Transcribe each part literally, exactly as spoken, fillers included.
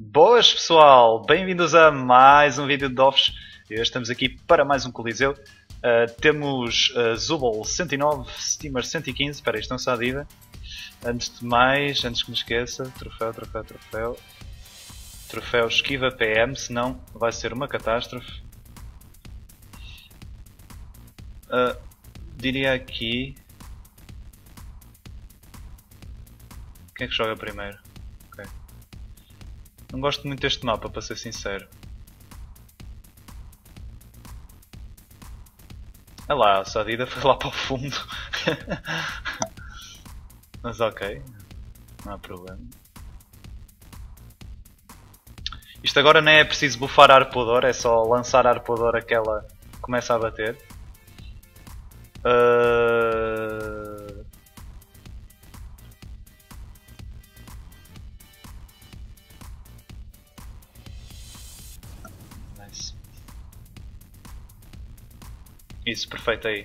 Boas pessoal, bem-vindos a mais um vídeo de Dofs. Hoje estamos aqui para mais um Coliseu. Uh, temos uh, Zubol cento e nove, Steamer cento e quinze, espera, isto não se adida. Antes de mais, antes que me esqueça, troféu, troféu, troféu. Troféu esquiva P M, senão vai ser uma catástrofe. Uh, diria aqui... Quem é que joga primeiro? Okay. Não gosto muito deste mapa, para ser sincero. Ah lá, a Sadida foi lá para o fundo. Mas ok, não há problema. Isto agora nem é preciso buffar a arpoador, é só lançar a arpoador que ela começa a bater. Uh... Nice. Isso, perfeito aí.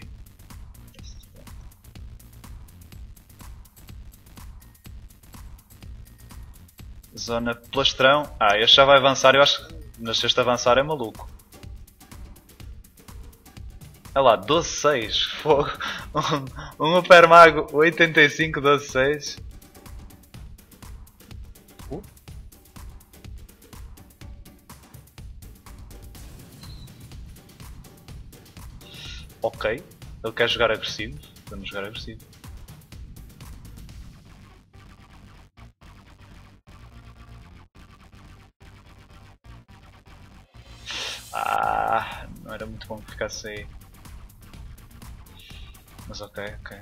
Zona plastrão. Ah, este já vai avançar, eu acho que mas se este avançar é maluco. Olha lá, doze seis, fogo. Um, um Upper Mago oitenta e cinco, doze seis. Uh. Ok, ele quer jogar agressivo, vamos jogar agressivo. Ah, não era muito bom que ficasse aí. Mas ok, ok.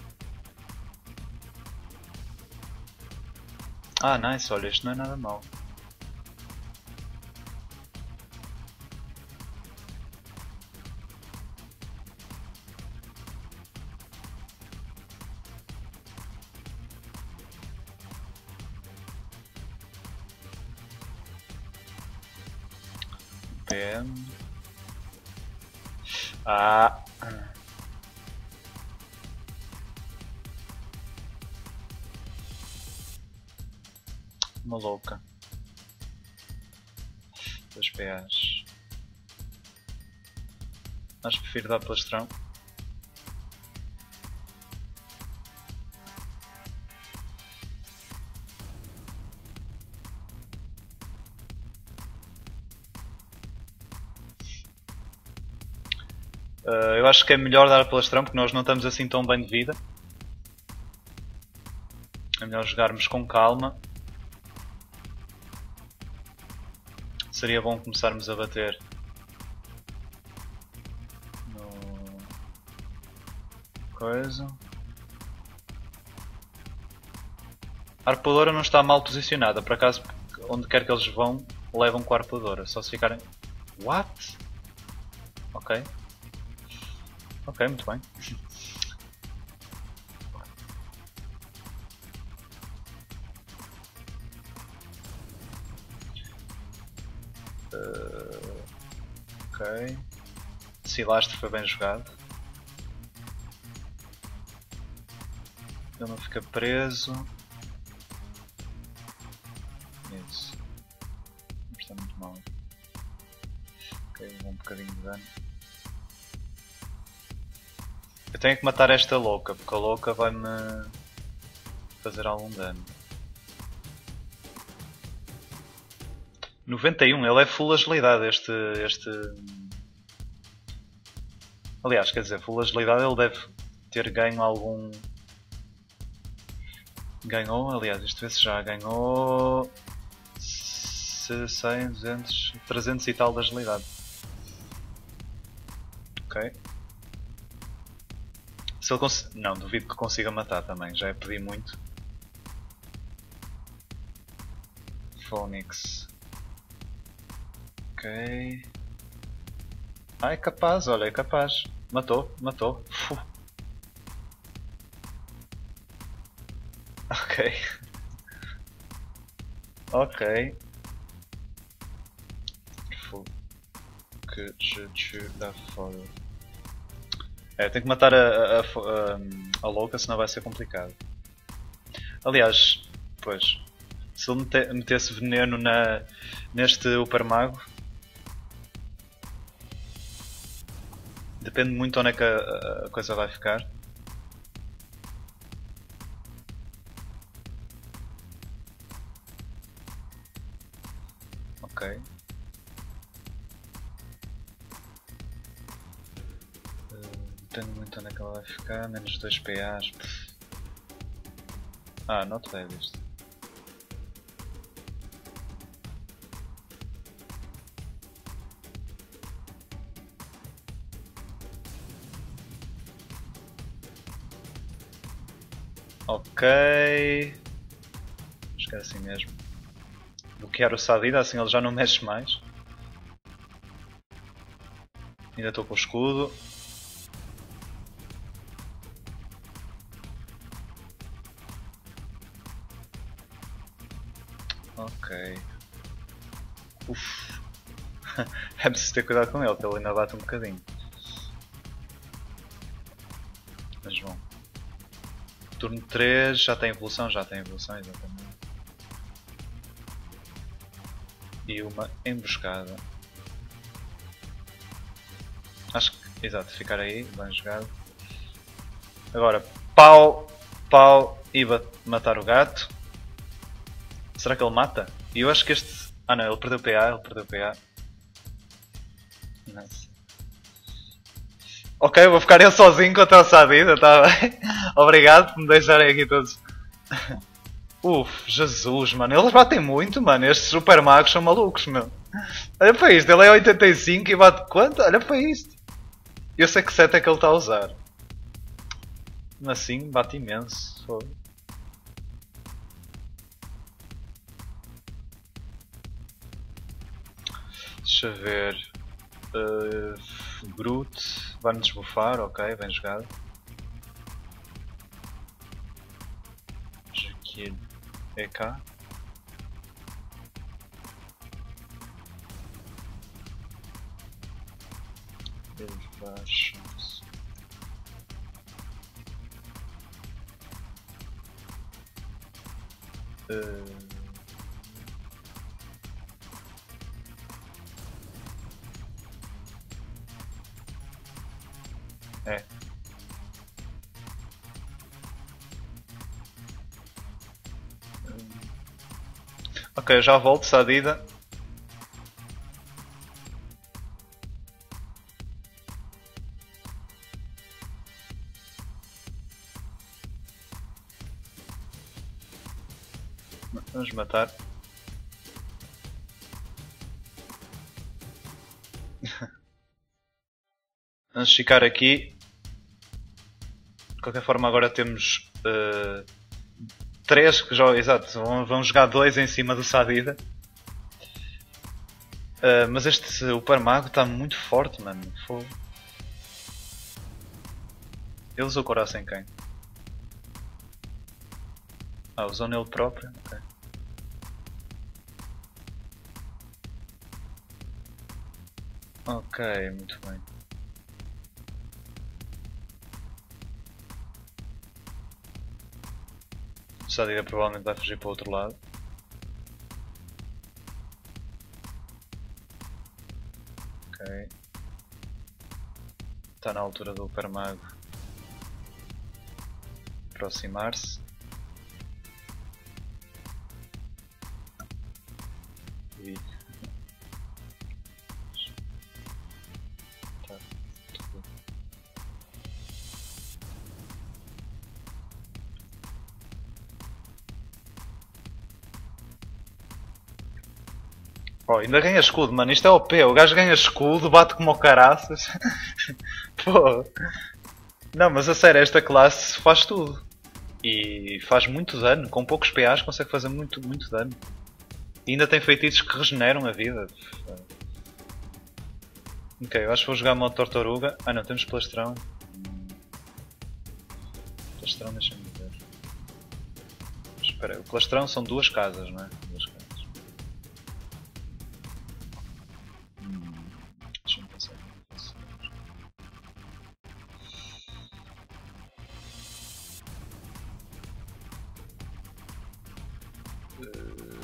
Ah, nice, olha, isto não é nada mau. P M. Ah. Uma louca. dois P As. Acho que prefiro dar plastrão. Uh, eu acho que é melhor dar plastrão porque nós não estamos assim tão bem de vida. É melhor jogarmos com calma. Seria bom começarmos a bater no... coisa. A arpoadora não está mal posicionada, por acaso onde quer que eles vão levam com a arpoadora, só se ficarem... What? Ok. Ok, muito bem. Uh, ok. Silastro foi bem jogado. Ele não fica preso. Isso. Não está muito mal. Ok, um bocadinho de dano. Eu tenho que matar esta louca, porque a louca vai-me fazer algum dano. noventa e um, ele é full agilidade este, este... Aliás, quer dizer, full agilidade ele deve ter ganho algum... Ganhou, aliás, isto vê se já ganhou... cem, duzentos, trezentos e tal de agilidade. Ok. Se ele cons... Não, duvido que consiga matar também, já é pedir muito. Phoenix. Ok. Ah, é capaz, olha, é capaz. Matou, matou. Uf. Ok. Ok. Que je tue da fora. É, tenho que matar a, a, a, a, a louca, senão vai ser complicado. Aliás, pois, Se ele mete, metesse veneno na, neste Upper Mago, depende muito onde é que a, a coisa vai ficar. Ok. Depende muito onde é que ela vai ficar, menos dois P As. Pff. Ah, not bad isto. Ok. Acho que é assim mesmo. Bloquear o Sadida, assim ele já não mexe mais. Ainda estou com o escudo. Ok. Uff. É preciso ter cuidado com ele, porque ele ainda bate um bocadinho. Mas bom. Turno três, já tem evolução? Já tem evolução, exatamente. E uma emboscada. Acho que, exato, ficar aí, bem jogado. Agora, pau, pau e matar o gato. Será que ele mata? E eu acho que este... Ah não, ele perdeu P A, ele perdeu P A. Nice. Ok, vou ficar eu sozinho contra o Sadida, tá bem? Obrigado por me deixarem aqui todos. Uf, Jesus, mano, eles batem muito, mano. Estes super magos são malucos, meu. Olha para isto, ele é oitenta e cinco e bate quanto? Olha para isto. Eu sei que set é que ele está a usar. Mas assim, bate imenso. Foda. Deixa eu ver. Uh, Brute vai-me desbufar, ok, bem jogado. Aqui é cá. Baixos. Uh... É. Ok, eu já volto, Sadida. Vamos matar. Vamos ficar aqui. De qualquer forma agora temos uh, três que jogam, exato, vão, vão jogar dois em cima do Sadida. Uh, mas este Upper Mago está muito forte, mano. Fogo. Ele usou coração em quem? Ah, usou nele próprio? Ok. Ok, muito bem. O Sadida provavelmente vai fugir para o outro lado. Ok. Está na altura do Upper Mago aproximar-se. E... Tá. Oh, ainda ganha escudo, mano. Isto é O P. O gajo ganha escudo, bate como o caraças. Pô. Não, mas a sério, esta classe faz tudo. E faz muito dano. Com poucos P As consegue fazer muito, muito dano. E ainda tem feitiços que regeneram a vida. Ok, eu acho que vou jogar modo tartaruga. Ah não, temos plastrão. Plastrão, deixa-me ver. Espera aí, o plastrão são duas casas, não é? Duas casas. Hum, deixa-me pensar como é que faço. Uh...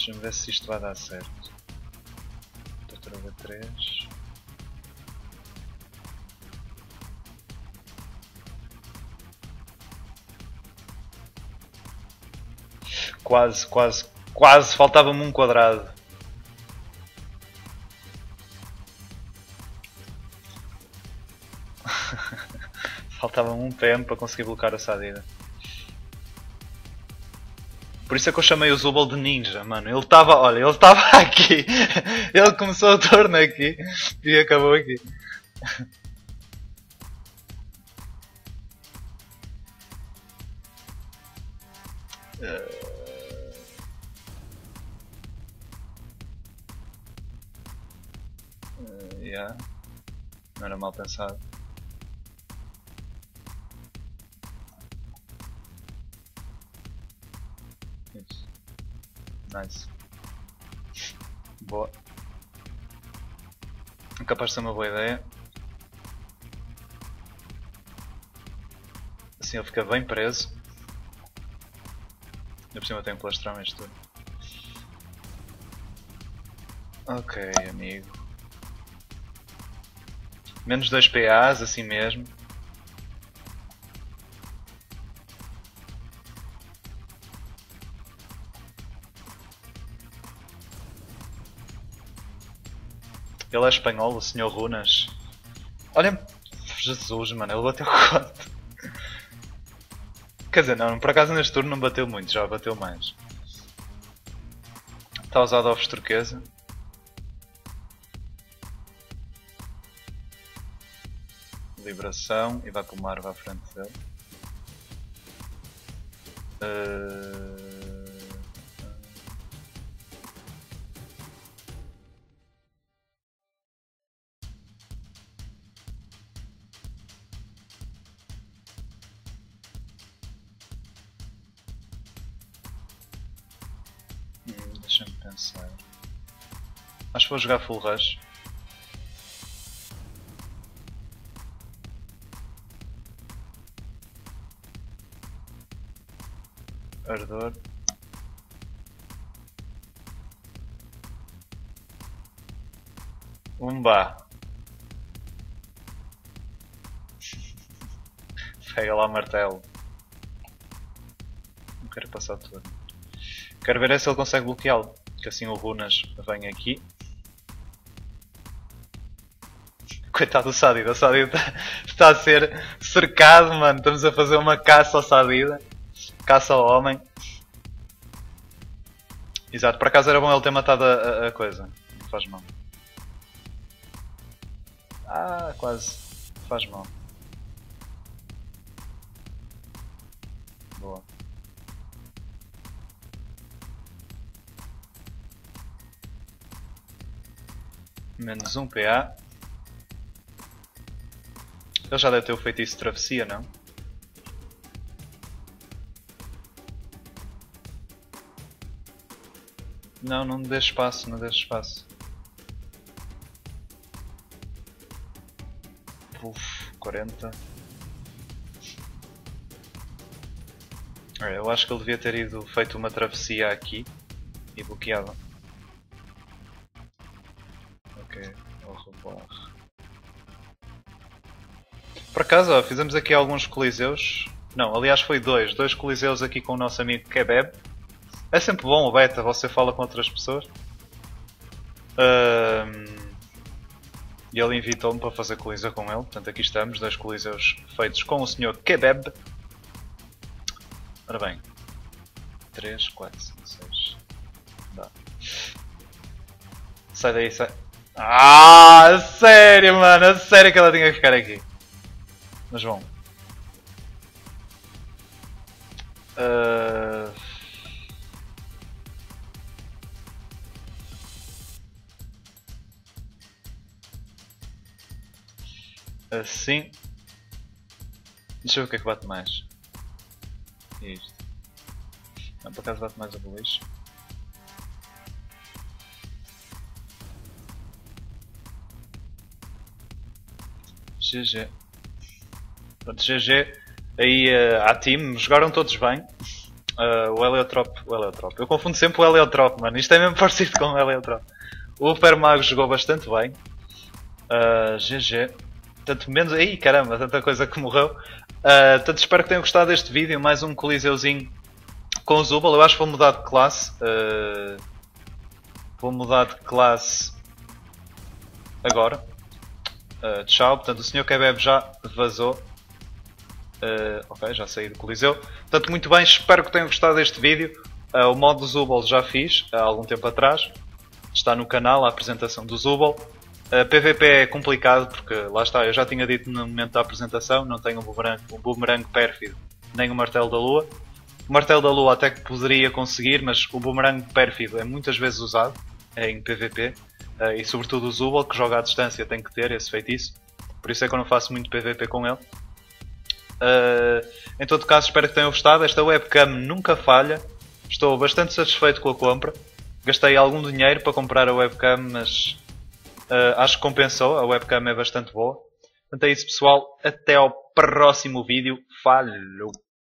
Deixa-me ver se isto vai dar certo. Tartaruga três. Quase, quase, quase, faltava-me um quadrado. Faltava-me um P M para conseguir bloquear a Sadida. Por isso é que eu chamei o Zubul de ninja, mano. Ele estava, olha, ele estava aqui. Ele começou a torno aqui e acabou aqui. Uh... Uh, yeah. Não era mal pensado. Isso. Nice. Boa. É capaz de ser uma boa ideia. Assim ele fica bem preso. Ainda por cima eu tenho que plastrar isto tudo. Ok, amigo. Menos dois P As, assim mesmo. Ele é espanhol, o senhor Runas. Olha, Jesus, mano, ele bateu quanto? Quer dizer, não, por acaso neste turno não bateu muito, já bateu mais. Está a usar ovos turquesa. Liberação e vai com uma árvore à frente dele. Uh... Hum, Deixa-me pensar. Acho que vou jogar full rush. Ardor. Umba. Pega lá o martelo. Não quero passar tudo. Quero ver é se ele consegue bloqueá-lo. Que assim o Runas vem aqui. Coitado do Sadida. O Sadida está a ser cercado, mano. Estamos a fazer uma caça ao Sadida. Caça ao homem. Exato, por acaso era bom ele ter matado a, a, a coisa. Não faz mal. Ah, quase. Faz mal. Boa. Menos um P A. Ele já deve ter feito isso de travessia, não? Não, não deixe espaço, não deixe espaço. Uf, quarenta. Eu acho que ele devia ter ido feito uma travessia aqui e bloqueado. Ok, ao revoir. Por acaso, ó, fizemos aqui alguns coliseus. Não, aliás foi dois. Dois coliseus aqui com o nosso amigo Kebab. É sempre bom o beta, você fala com outras pessoas. Um, e ele invitou-me para fazer coliseu com ele. Portanto aqui estamos, dois coliseus feitos com o senhor Kebab. Ora bem. três, quatro, cinco, seis. Dá. Sai daí, sai. Ah, sério, mano, a sério que ela tinha que ficar aqui. Mas bom. Uh... Assim. Deixa eu ver o que é que bate mais. Isto. Não, por acaso bate mais a beliche. G G. Pronto, G G. Aí uh, à time, jogaram todos bem. Uh, o Heliotrop, o Heliotrop. Eu confundo sempre o Heliotrop, mano. Isto é mesmo parecido com o Heliotrop. O Permago jogou bastante bem. Uh, G G. Tanto menos. Ih, caramba, tanta coisa que morreu. Uh, portanto, espero que tenham gostado deste vídeo. Mais um coliseuzinho com o Zubal. Eu acho que vou mudar de classe. Uh, vou mudar de classe agora. Uh, tchau. Portanto, o senhor Kebeb já vazou. Uh, ok, já saí do coliseu. Portanto, muito bem. Espero que tenham gostado deste vídeo. Uh, o modo do Zubal já fiz há algum tempo atrás. Está no canal a apresentação do Zubal. Uh, P V P é complicado porque, lá está, eu já tinha dito no momento da apresentação, não tenho um boomerang, um boomerang pérfido nem o martelo da lua. O martelo da lua até que poderia conseguir, mas o boomerang pérfido é muitas vezes usado em P V P. Uh, e sobretudo o Zubal, que joga à distância, tem que ter esse feitiço. Por isso é que eu não faço muito P V P com ele. Uh, em todo caso, espero que tenham gostado. Esta webcam nunca falha. Estou bastante satisfeito com a compra. Gastei algum dinheiro para comprar a webcam, mas uh, acho que compensou. A webcam é bastante boa. Portanto é isso, pessoal. Até ao próximo vídeo. Falou!